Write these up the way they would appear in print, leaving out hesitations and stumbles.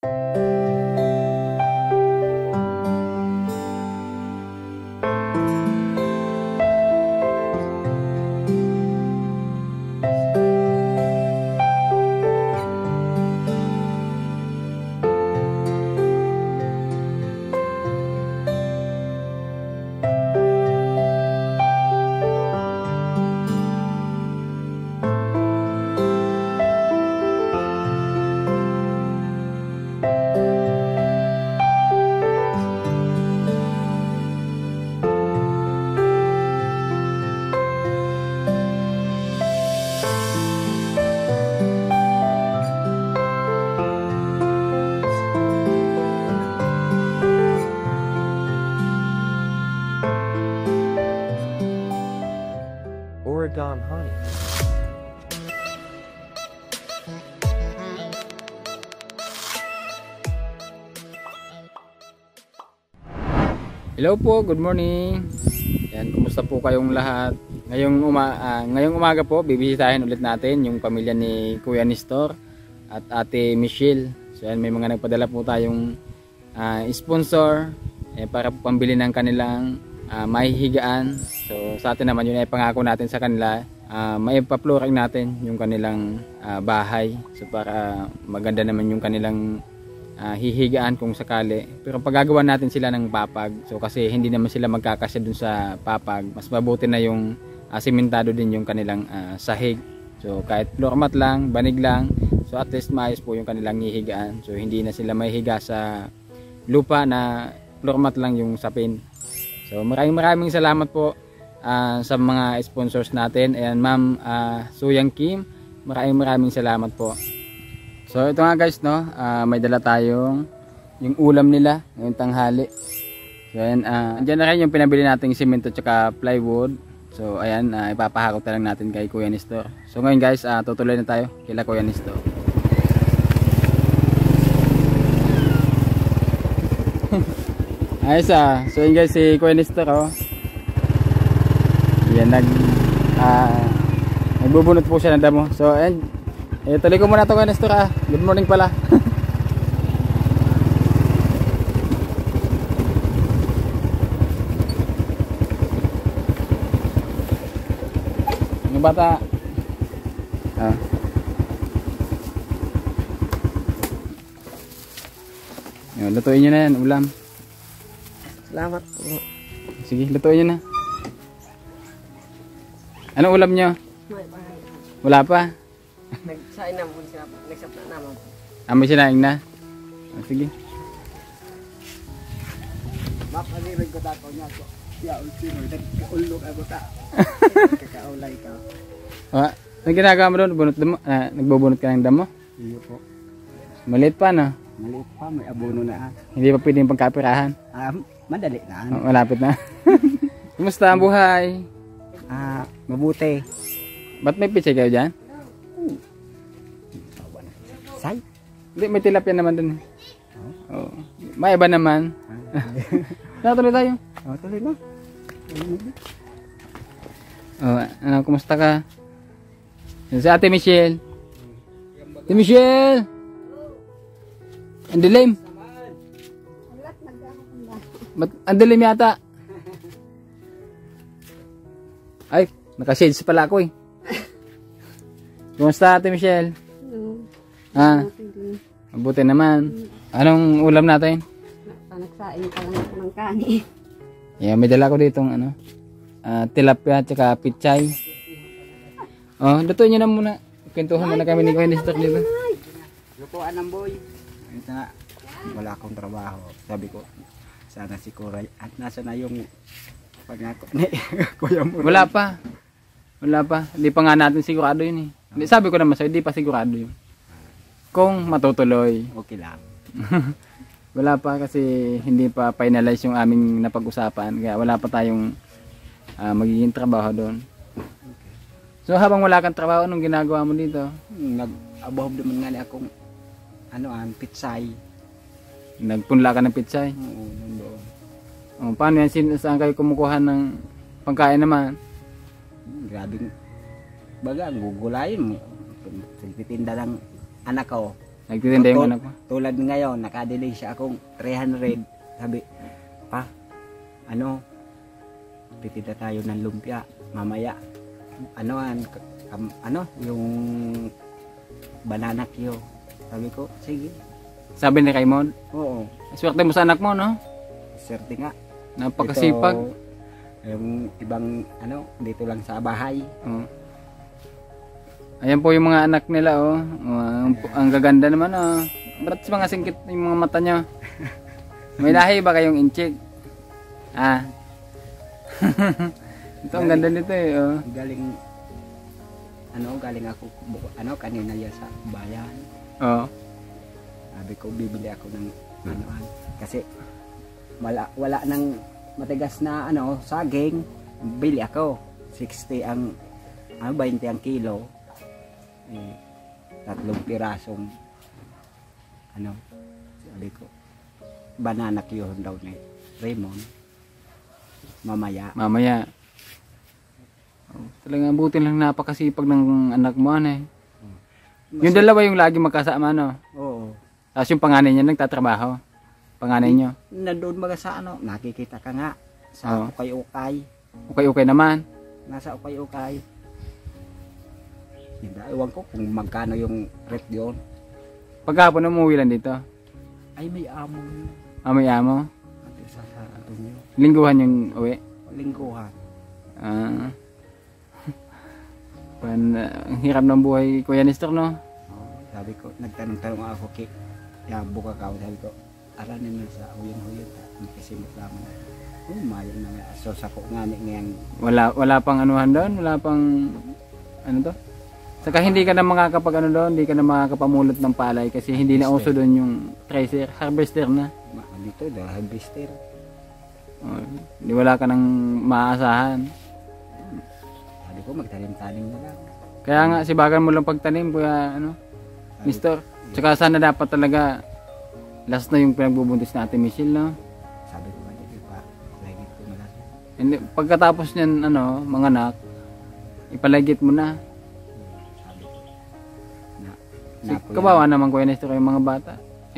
Oregon honey. Hello po, good morning. Yan, kumusta po kayong lahat? Ngayong umaga po, bibisitahin ulit natin yung pamilya ni Kuya Nestor at Ate Michelle. So yan, may mga nagpadala po tayong sponsor para po pambili ng kanilang mahihigaan. So sa atin naman yun ay pangako natin sa kanila, may pa-flooring natin yung kanilang bahay. So para maganda naman yung kanilang hihigaan kung sakali. Pero pagagawa natin sila ng papag, so kasi hindi naman sila magkakasya dun sa papag, mas mabuti na yung sementado din yung kanilang sahig. So kahit floor mat lang, banig lang, so at least maayos po yung kanilang hihigaan. So hindi na sila mahihiga sa lupa na floor mat lang yung sapin. So maraming salamat po sa mga sponsors natin. Ayan, Ma'am Suyang Kim, maraming salamat po. So ito nga guys, no, may dala tayong yung ulam nila ngayong tanghali. So ayan, andyan na rin yung pinabili nating simento tsaka plywood. So ayan, ipapahakot na lang natin kay Kuya Nestor. So ngayon guys, tutuloy na tayo kila Kuya Nestor. Ayos so yun guys, si Kuya Nestor, oh. Yan, nagbubunot po siya ng damo. So ayan, tuloy ko muna ito Kuya Nestor, good morning pala. Ano bata? Yun, lutuin nyo na yan, ulam. Salamat po. Sige, lutuin nyo na. Anong ulam nyo? Wala pa? Nagsain na po sila. Nagsap na naman po. May sinaing na? Sige. Mapalirig ko dako niya ko. Siya ultimo. Nagkaulog ako ta. Kakaulay ka. Anong ginagawa mo doon? Nagbubunot ka ng damo? Iyo po. Maliit pa, no? Maliit pa. May abono na. Hindi pa pwedeng pagkapirahan? Madali na. Malapit na. Kumusta ang buhay? Mabuti. Ba't may pichay kayo dyan? Say? Hindi, may tilapia naman dun. Oh. May iba naman. Tuloy tayo. Tuloy na. Kumusta ka? Si Ate Michelle. Ate Michelle! Ang dilim. Ang dilim yata. Ay, naka-shades pala ako eh. Kumusta Ate Michelle? Mabuti naman. Anong ulam natin? Nagsain pa lang ako ng kanin. Yeah, may dala ko ditong tilapia at saka pichay. Lutuin nyo na muna. Kwentuhan muna kami ni Kuya Nestor dito. Lutuan ng boy. Ito nga, wala akong trabaho. Sabi ko, sana si Kuray. At nasa na yung pangako ni Kuya mo. Wala pa. Hindi pa nga natin sigurado yun eh. Sabi ko naman sa'yo, hindi pa sigurado yun. Kung matutuloy. Okay lang. Wala pa kasi hindi pa finalize yung aming napag-usapan. Kaya wala pa tayong magiging trabaho doon. So habang wala kang trabaho, anong ginagawa mo dito? Nag-above naman nga akong pitsay. Nagpunla ka ng pitsay? Oo, doon. Paano yan? Saan kayo kumukuha ng pangkain naman? Grabing baga, gugulayin mo. Titinda ng anak ko. Nagtitinda yung anak mo. Tulad ngayon, nakadelay siya akong 300. Sabi, pa, titinda tayo ng lumpia. Mamaya, yung banana Q. Sabi ko, sige. Sabi ni Raymond. Oo. Swerte mo sa anak mo, no? Swerte nga. Napakasipag. Ito, yung ibang, dito lang sa bahay. Oh. Ayan po yung mga anak nila, oh. Ang gaganda naman, oh. Ba't mga singkit yung mga mata nyo? May lahi ba kayong inchik? Ah. Ito, ang ganda nito, eh, oh. Galing ako, kanina yan sa bayan. Oh. Sabi ko, bibili ako ng, kasi, wala nang matigas na, saging. Bili ako. 60 ang, 20 ang kilo. 3 pirasong sabi ko banana Q daw ni Raymond mamaya talagang buti lang napakasipag ng anak mo yung dalawa yung lagi magkasama oo tapos yung panganay niya nagtatrabaho panganay niyo nandoon mga sa nakikita ka nga sa ukay naman nasa ukay ewan ko kung magkano yung rate yun. Pagkapon umuwi lang dito? Ay may amo yun. May amo? Sa yun. Lingguhan yung uwi? Lingguhan. Ang hirap ng buhay Kuya Nestor, no? Sabi ko, nagtanong-tanong ako buka ka, sabi ko, aranin na sa huyan-huyan. Magkasimot lang. Mayan na nga. So sa ko nga ngayon. Wala pang anuhan doon? Wala pang to? Saka hindi ka na makakapag hindi ka na makakapamulot ng palay kasi hindi na uso doon yung tracer, harvester na. Dito, harvester. Hindi wala ka nang maaasahan. Sabi ko, magtanim-tanim na lang. Kaya nga, sibagan mo lang pagtanim, Kuya, Nestor. Saka sana dapat talaga, last na yung pinagbubuntis natin, Michelle, no? Sabi ko, hindi pa, lagit ko na lang. Pagkatapos niyan, mga anak, ipalagit mo na. Kawawa naman Kuya Nestor yung mga bata.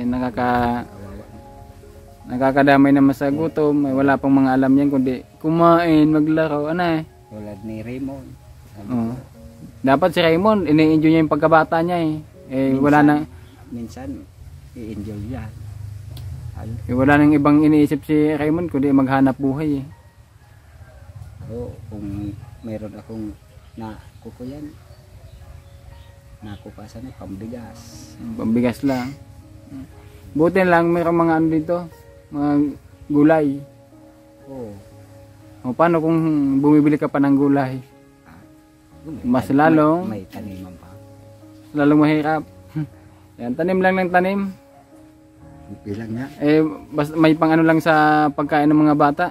Nakakadamay naman sa gutom. Wala pang mga alam yan kundi kumain, maglaro, Tulad ni Raymond. Dapat si Raymond, ini-enjoy niya yung pagkabata niya minsan, wala nang minsan i-enjoy yan. Wala nang ibang iniisip si Raymond kundi maghanap buhay kung meron akong nakukuyan nakupasan pambigas lang. Buti lang mayroong mga dito, mga gulay. Paano kung bumibili ka pa ng gulay? Mas lalong may taniman pa. Lalong mahirap. Yan, tanim lang ng tanim. Bilang nga. Basta may pang lang sa pagkain ng mga bata.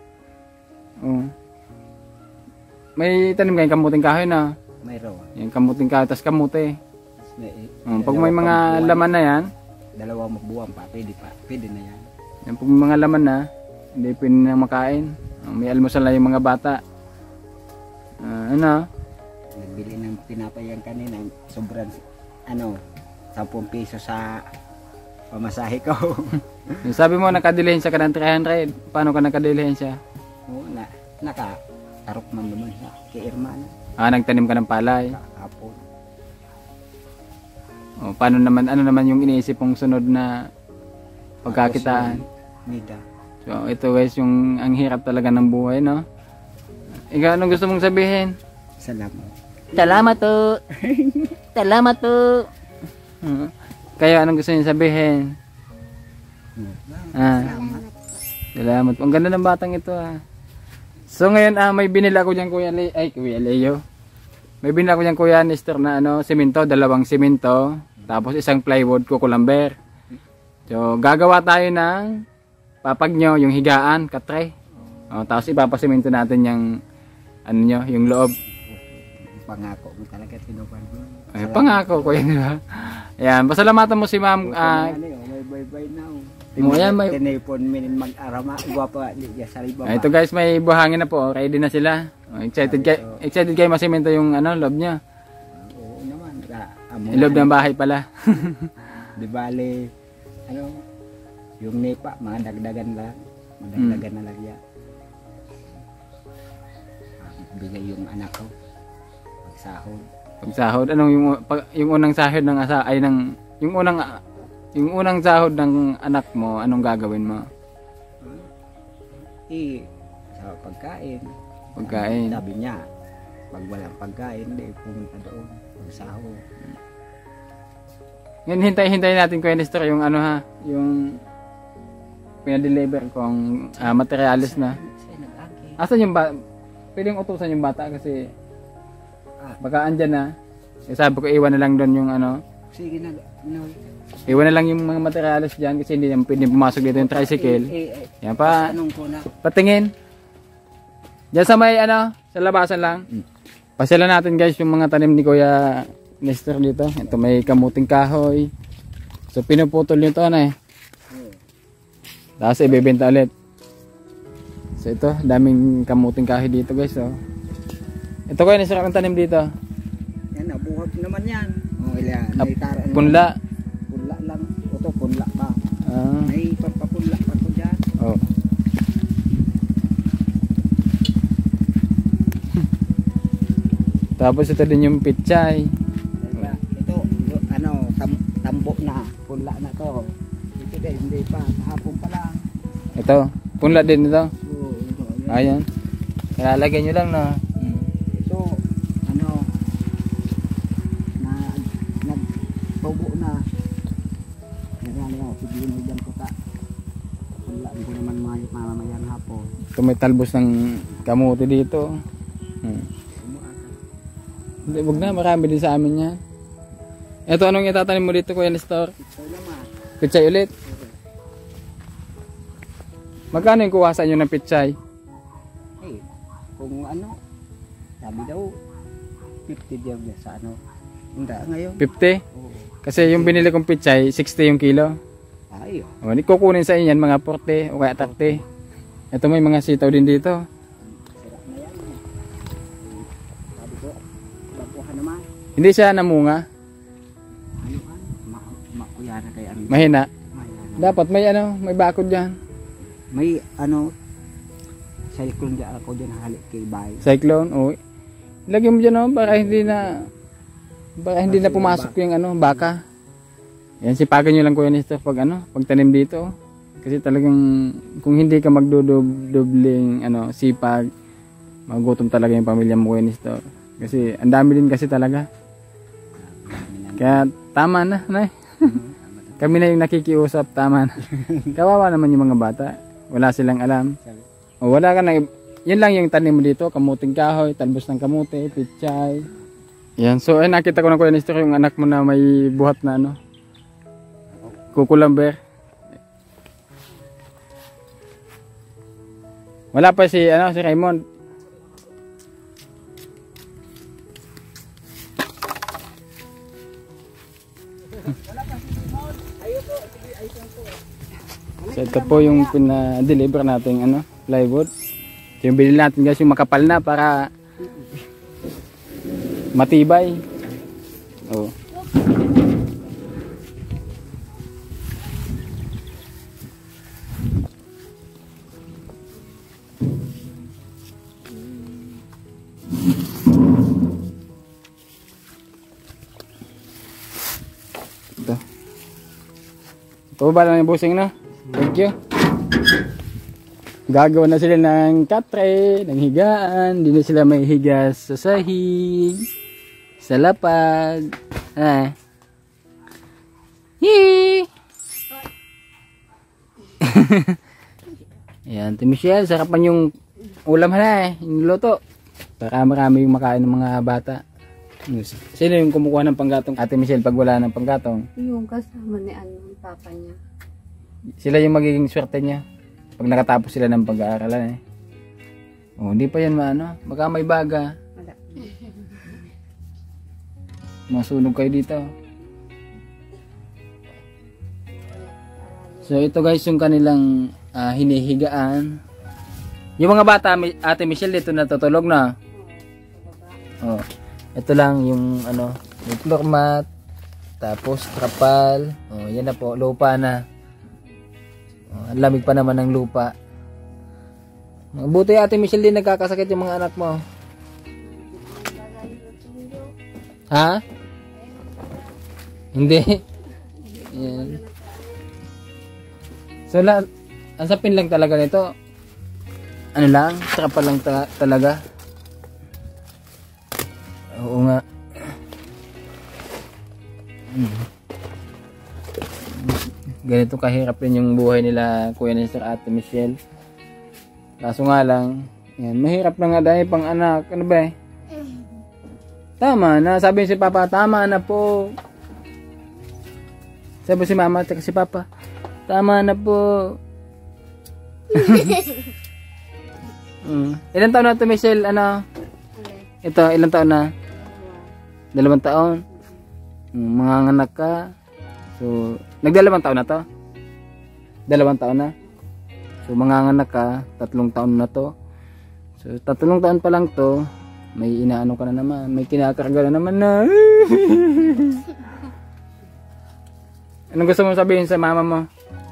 May tanim kayong kamuting kahoy na. Mayroon. Yung kamuting kahoy, tas kamute. Pag may mga laman na yan, 2 buwan pa, pwede na yan. Yung pag mga laman na, hindi pwede na makain. May almusal na yung mga bata. Nagbili ng tinapay yan kanina, sobrang 10 piso sa pamasahe ko. Sabi mo nakadilihensya ka ng 300. Paano ka nakadilihensya? Nakatarok man naman sa kay Irman. Nagtanim ka ng palay. Kahapon. Paano naman, ano naman yung iniisip mong sunod na pagkakitaan? Nida. So ito guys, yung ang hirap talaga ng buhay, no? Ikaw, anong gusto mong sabihin? Salamat po. Salamat po. Kayo, anong gusto niyo sabihin? Salamat po. Ang ganda ng batang ito So ngayon may binili ako diyan Kuya Leo. May binili ako diyan Kuya Nestor na semento, 2 semento, tapos 1 plywood kukulamber. So gagawa tayo ng papagyo, yung higaan, katre. Tapos ipapasemento natin yung yung loob. Pangako mo talaga tinupan mo. Pangako ko yan, diba? Ayan, pasalamatan mo si Ma'am. May bye-bye now. Ayan, may tinipon min mag-arama, guwapa di sa ibaba. Ito guys, may buhangin na po. Ready na sila. Excited kayo masemento yung loob niya. Oo naman. Loob ng bahay pala. Di bali, ano, yung nipa, mga dagdagan lang. Madagdagan na lang yan. Bigay yung anak ko. Pagsahod. Pagsahod, anong yung unang sahod ng asa ay ng yung unang sahod ng anak mo, anong gagawin mo? Sa pagkain. Pagkain. Sabi niya, pag walang pagkain, hindi pumunta doon. Pagsahod. Ngayon hintay natin Kuya Nestor yung ano ha, yung pinadeliver kong materialis na. Siya nag-agi. Asan yung pwedeng utusan yung bata kasi baka andyan na. Sabi ko iwan na lang doon yung ano. Sige na, no. Iwan na lang yung mga materialis dyan kasi hindi naman pwedeng pumasok dito yung tricycle. Yan pa. Anong ko na? Patingin. Diyan sa may ano, sa labasan lang. Pasyalan natin guys yung mga tanim ni Kuya Nestor dito. Ito may kamuting kahoy. So pinuputol nyo ito na eh. Tapos ibebenta ulit. So ito, daming kamuting kahoy dito guys. So. Ito Kuya Nestor, ang tanim dito. Yan, nabuhag naman yan. Oh, ilan. Punla. Punla lang. Ito, punla pa. Ah. May pampapunla pa ko dyan. Oh. Tapos ito din yung pichay. Ito, ano, tambo na. Punla na to. Ito din, hindi pa. Kahapon pa lang. Ito, punla din ito. Oo, ito. Ayan. Lalagyan nyo lang na. Ito, ano, nagtubo na. Yan o, sige mo dyan ko ta. Punla ko naman mamamayan hapon. Ito may talbos ng kamote dito. Hindi, wag na, marami din sa amin yan. Ito, anong itatanim mo dito Kuya Nestor? Ito naman. Pichay ulit. Magkano yung kuwasan nyo ng pichay? Eh, kung ano, sabi daw, 50 diyan sa ano. Hindi, ngayon. 50? Oo. Kasi yung binili kong pichay, 60 yung kilo. Ay, O, kukunin sa inyan mga 40 o kaya 30. Ito may mga sitaw din dito. sarap na yan. Sabi ko, lapuhan naman. Hindi siya namunga. Ano kan? Makuya na kay ano. Mahina. Mahina. Dapat may ano, may bakod dyan. May ano, cyclone dyan ako dyan halik kay bay. Cyclone, o. Lagyan mo dyan o, para hindi na pumasok yung ano, baka. Yan, sipagan nyo lang Kuya Nestor pag ano, pag tanim dito. Kasi talagang, kung hindi ka magdudubling ano, sipag, magutom talaga yung pamilya mo Kuya Nestor. Kasi, ang dami din kasi talaga. Kaya, tama na, nay. Kami na yung nakikiusap, tama na. Kawawa naman yung mga bata. Wala silang alam. O wala ka na, yan lang yung tanim mo dito, kamuting kahoy, talbos ng kamute, pichay. Yan, so ay nakita ko na Kuya Nestor yung anak mo na may buhat na ano, kukulamber. Wala pa si Raymond. So ito po yung pina-deliver natin ano, plywood. So, yung binili natin guys yung makapal na para matibay. Oh. Ito. Ito ba lang yung busing na? Thank you. Gagawa na sila ng katre, ng higaan. Hindi na sila may higa sa sahig, sa lapag. Ah. Yee! Ayan, Ate Michelle, sarapan yung ulam na yung luto. Para marami yung makain ng mga bata. Sino yung kumukuha ng panggatong? Ate Michelle, pag wala ng panggatong? Yung kasama ni ano, papa niya. Sila yung magiging swerte niya pag nakatapos sila ng pag-aaralan Oh, hindi pa yan maano. Baka may baga. Wala. Masunog kayo dito. So ito guys yung kanilang hinihigaan. Yung mga bata, Ate Michelle dito natutulog na. Oh. Ito lang yung ano, yung floor mat. Tapos trapal. Oh, yan na po, lupa na. Oh, ang lamig pa naman ng lupa. Mabuti Ate Michelle din nagkakasakit yung mga anak mo. Ha? Hindi. Yan. So, ang sapin lang talaga nito. Ano lang? Trapal lang talaga. Oo nga. Ganito kahirap rin yung buhay nila Kuya Nestor at Ate Michelle. Kaso nga lang, yan, mahirap na nga dahil pang anak. Ano ba eh? Tama na. Sabi si Papa, tama na po. Sabi si Mama at si Papa, tama na po. Ilan taon na ito Michelle? Ano? Ito, ilang taon na? 2 taon. Mga anak ka. So, nagdalawang taon na to? 2 taon na? So, mga anak ka, 3 taon na to. So, 3 taon pa lang to, may inaano ka na naman, may kinakarga na naman na. Anong gusto mo sabihin sa mama mo?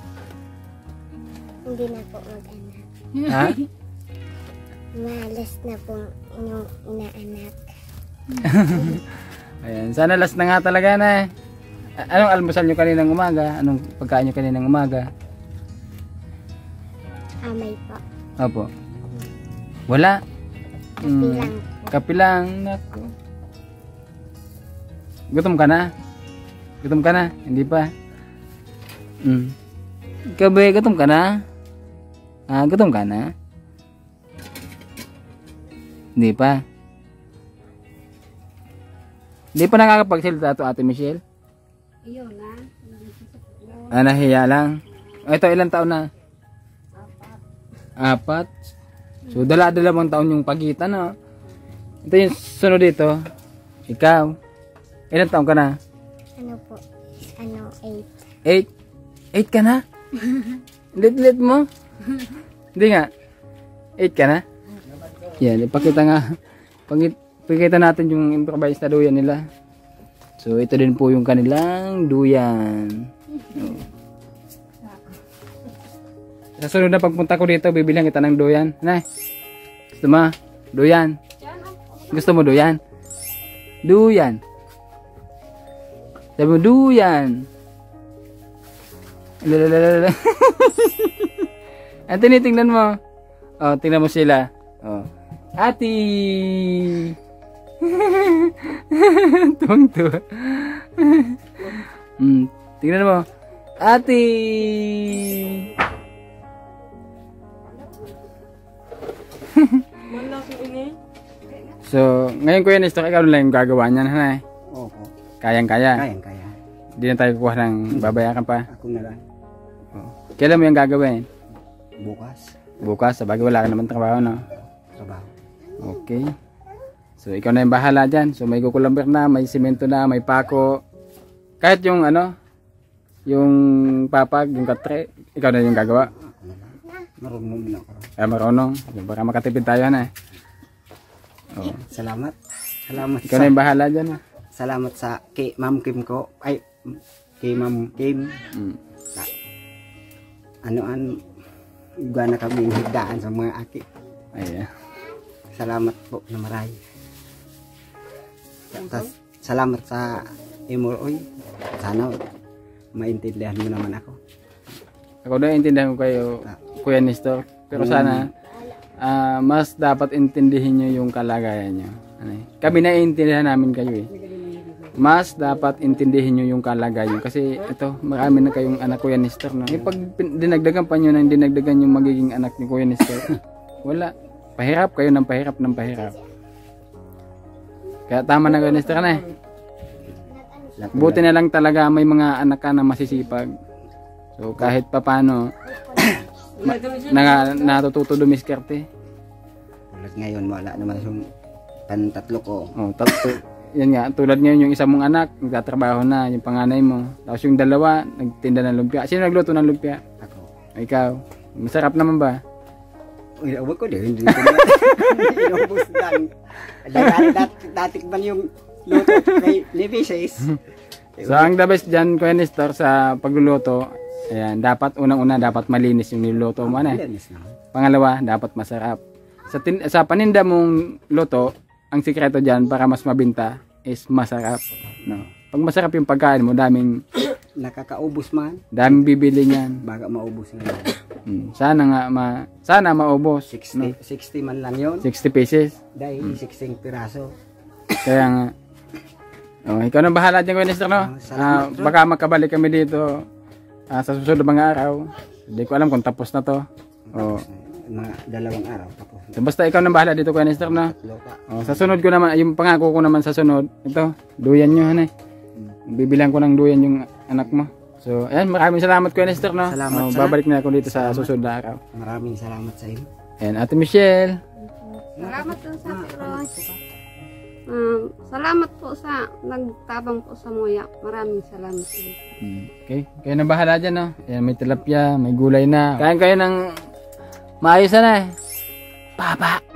Hindi na po mag-anak. Ha? Malas na po yung inaanak. Ayan, sana last na nga talaga na. Anong almusal nyo kaninang umaga? Anong pagkain nyo kaninang umaga? Amay po. Opo. Wala. Kapilang. Kapilang. Naku. Gutom ka na? Gutom ka na? Hindi pa. Ikaw ba, gutom ka na? Gutom ka na? Hindi pa. Hindi pa nakakapagsalita to Ate Michelle? Ayun na. Nahiya lang. Ito, ilang taon na? 4. So, dalawang taon yung pagitan, no? Ito yung sunod dito. Ikaw. Ilang taon ka na? Ano po? 8. 8 ka na? Lit mo? Hindi nga. 8 ka na? Yan, ipakita nga. Pakita natin yung improvised na duyan nila. So, ito din po yung kanilang duyan. Sa sunod na pagpunta ko dito, bibilihan kita ng duyan. Nay, gusto mo? Duyan. Gusto mo duyan? Duyan. Sabi mo, duyan. Lalalala. Ang tinitingnan mo. Oh, tingnan mo sila. Oh. Ati. Tuwang-tuwa. Tingnan mo. Ati. So, ngayon Kuya Nestor, ikaw lang yung gagawa niyan, hanay? Opo. Kayang-kaya? Kayang-kaya. Hindi na tayo kukuha ng babayaran pa? Ako na lang. Oh. Kailan mo yung gagawin? Bukas. Bukas, sa bagay wala ka naman trabaho, no? Trabaho. Okay. So, ikaw na yung bahala dyan. So, may kukulamber na, may simento na, may pako. Kahit yung ano, yung papag, yung katre, ikaw na yung gagawa. Ako na lang. Marunong din ako. Marunong. Baka makatipid tayo na eh. Oh. Salamat. Salamat Ikaw na yung bahala dyan. Salamat sa kay Ma'am Kim ko. Ay, kay Ma'am Kim. Sa, gana kami higdaan sa mga aki. Ayan. Salamat po na marami. Salamat sa Imoroy. Sana maintindihan mo naman ako. Ako na intindihan ko kayo, Kuya Nestor. Pero sana, mas dapat intindihin nyo yung kalagayan nyo. Kami na intindihan namin kayo eh. Mas dapat intindihin nyo yung kalagayan nyo. Kasi ito, marami na kayong anak Kuya Nestor. No? Pag dinagdagan pa nyo na dinagdagan yung magiging anak ni Kuya Nestor, wala. Pahirap kayo ng pahirap ng pahirap. Kaya tama na Kuya Nestor na eh. Buti na lang talaga may mga anak ka na masisipag. So kahit papano natututo dumiskarte. Tulad ngayon wala naman yung pantatlo ko. Oh, yan nga, tulad ngayon yung isa mong anak, nagtatrabaho na, yung panganay mo. Tapos yung dalawa, nagtinda ng lumpia. Sino nagluto ng lumpia? Ako. Ikaw. Masarap naman ba? Uy, awag ko din. Hindi ko na. Inubos lang. Dati man yung luto kay Levi's. So ang the best dyan, Kuya Nestor, sa pagluluto, ayan, dapat unang-una dapat malinis yung niluluto mo. Ano? Malinis na. Pangalawa, dapat masarap. Sa paninda mong luto, ang sikreto dyan para mas mabinta is masarap. No? Pag masarap yung pagkain mo, daming Nakakaubos man. bibili niyan. Baga maubos na yan. Sana nga sana maubos. 60 man lang yun. 60 pieces. Dahil 16 piraso. Kaya nga. Oh, ikaw na bahala dyan, Kuya Nestor, no? Salamat, sir. Baka makabalik kami dito sa susunod mga araw. Hindi ko alam kung tapos na to. Oh. Mga 2 araw tapos. So, basta ikaw na bahala dito, Kuya Nestor, no? Loka. Oh, sa sunod ko naman, yung pangako ko naman sa sunod, ito, duyan nyo, hanay. Bibilang ko ng duyan yung anak mo. So, ayan, maraming salamat, Kuya Nestor, no? Salamat, Oh, sir. babalik na ako dito sa susunod na araw. Maraming salamat sa iyo. Ayan, Ate Michelle. Salamat po sa Roy. Salamat po sa nagtabang po sa muya. Maraming salamat po. Okay, kayo na bahala dyan, no? Ayan, may tilapia, may gulay na. Kain kayo ng maayos na eh. Papa!